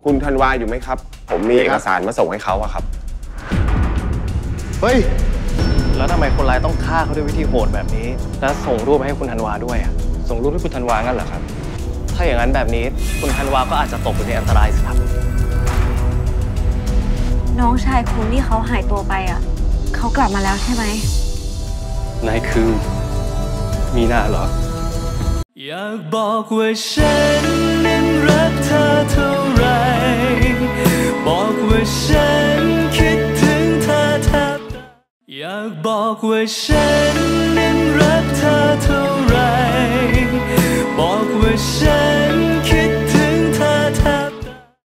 คุณธันวาอยู่ไหมครับผมมีเอกสารมาส่งให้เขาอะครับเฮ้ยแล้วทำไมคนร้ายต้องฆ่าเขาด้วยวิธีโหดแบบนี้แล้วส่งรูปให้คุณธันวาด้วยอะส่งรูปให้คุณธันวางั้นเหรอครับถ้าอย่างนั้นแบบนี้คุณธันวาก็อาจจะตกอยู่ในอันตรายสิครับน้องชายคุณที่เขาหายตัวไปอ่ะเขากลับมาแล้วใช่ไหมนายคือมีนาเหรออยากบอกว่าฉันนั้นรักเธอเท่าไรบอกว่าฉันคิดถึงเธอแทบอยากบอกว่าฉันนั้นรักเธอเท่าไรบอกว่าฉัน